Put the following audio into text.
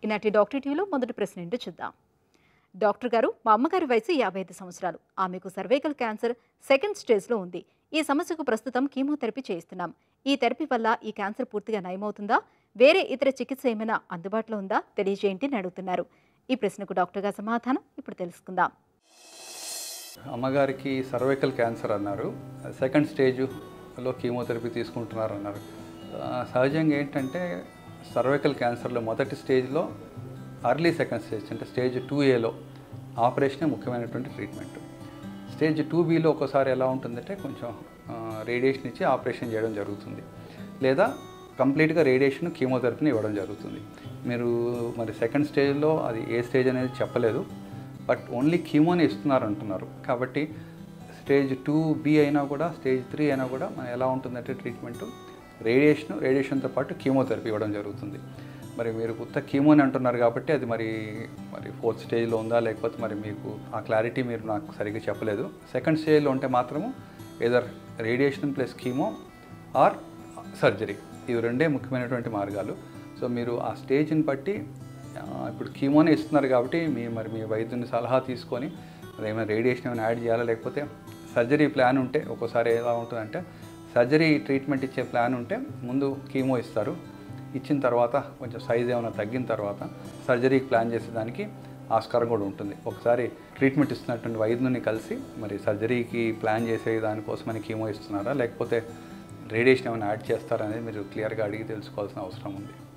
ఈనాటి డాక్టర్ టీవీలో మొదటి ప్రశ్న ఏంటో చూద్దాం. డాక్టర్ గారు, మా అమ్మగారి వయసు 55 సంవత్సరాలు. ఆమెకు సర్వైకల్ క్యాన్సర్ సెకండ్ స్టేజ్లో ఉంది. ఈ సమస్యకు ప్రస్తుతం కీమోథెరపీ చేయిస్తున్నాం. ఈ థెరపీ వల్ల ఈ క్యాన్సర్ పూర్తిగా నయమవుతుందా? వేరే ఇతర చికిత్స ఏమైనా అందుబాటులో ఉందా? తెలియజేయండి అని అడుగుతున్నారు. ఈ ప్రశ్నకు డాక్టర్ గారి సమాధానం ఇప్పుడు తెలుసుకుందాం. అమ్మగారికి సర్వైకల్ క్యాన్సర్ అన్నారు, సెకండ్ స్టేజ్లో కీమోథెరపీ తీసుకుంటున్నారు అన్నారు. సహజంగా ఏంటంటే సర్వైకల్ క్యాన్సర్లో మొదటి స్టేజ్లో అర్లీ సెకండ్ స్టేజ్ అంటే స్టేజ్ 2Aలో ఆపరేషనే ముఖ్యమైనటువంటి ట్రీట్మెంట్. స్టేజ్ 2Bలో ఒక్కోసారి ఎలా ఉంటుందంటే కొంచెం రేడియేషన్ ఇచ్చి ఆపరేషన్ చేయడం జరుగుతుంది, లేదా కంప్లీట్గా రేడియేషన్ కీమోథెరపీని ఇవ్వడం జరుగుతుంది. మీరు మరి సెకండ్ స్టేజ్లో అది ఏ స్టేజ్ అనేది చెప్పలేదు, బట్ ఓన్లీ కీమోని ఇస్తున్నారు అంటున్నారు. కాబట్టి స్టేజ్ 2B అయినా కూడా స్టేజ్ 3 అయినా కూడా మనం ఎలా ఉంటుందంటే ట్రీట్మెంటు రేడియేషన్తో పాటు కీమోథెరపీ ఇవ్వడం జరుగుతుంది. మరి మీరు కొత్త కీమోని అంటున్నారు కాబట్టి అది మరి 4th స్టేజ్లో ఉందా లేకపోతే మరి మీకు ఆ క్లారిటీ మీరు నాకు సరిగ్గా చెప్పలేదు. సెకండ్ స్టేజ్లో ఉంటే మాత్రము either radiation plus chemo or surgery, ఇవి రెండే ముఖ్యమైనటువంటి మార్గాలు. సో మీరు ఆ స్టేజ్ని బట్టి ఇప్పుడు కీమోనే ఇస్తున్నారు కాబట్టి మీ వైద్యుని సలహా తీసుకొని మరి ఏమైనా రేడియేషన్ ఏమైనా యాడ్ చేయాలా లేకపోతే సర్జరీ ప్లాన్ ఉంటే ఒక్కోసారి ఎలా ఉంటుందంటే సర్జరీ ట్రీట్మెంట్ ఇచ్చే ప్లాన్ ఉంటే ముందు కీమో ఇస్తారు, ఇచ్చిన తర్వాత కొంచెం సైజ్ ఏమైనా తగ్గిన తర్వాత సర్జరీకి ప్లాన్ చేసేదానికి ఆస్కారం కూడా ఉంటుంది. ఒకసారి ట్రీట్మెంట్ ఇస్తున్నటువంటి వైద్యుని కలిసి మరి సర్జరీకి ప్లాన్ చేసే దానికోసమని కీమో ఇస్తున్నారా లేకపోతే రేడియేషన్ ఏమైనా యాడ్ చేస్తారా అనేది మీరు క్లియర్గా అడిగి తెలుసుకోవాల్సిన అవసరం ఉంది.